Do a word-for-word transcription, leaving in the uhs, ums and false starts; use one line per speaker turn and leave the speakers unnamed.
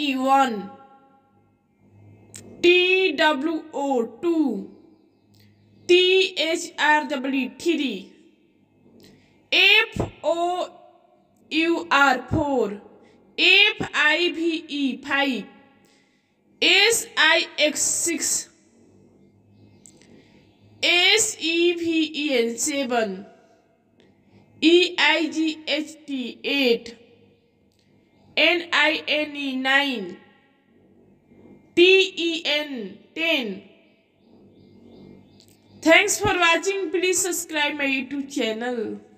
E one, T W O two, T H R W three, F O U R four, F I V E five, S I X six, S E V E N seven, E I G H T eight, N I N E nine, T E N ten. Thanks for watching. Please subscribe my YouTube channel.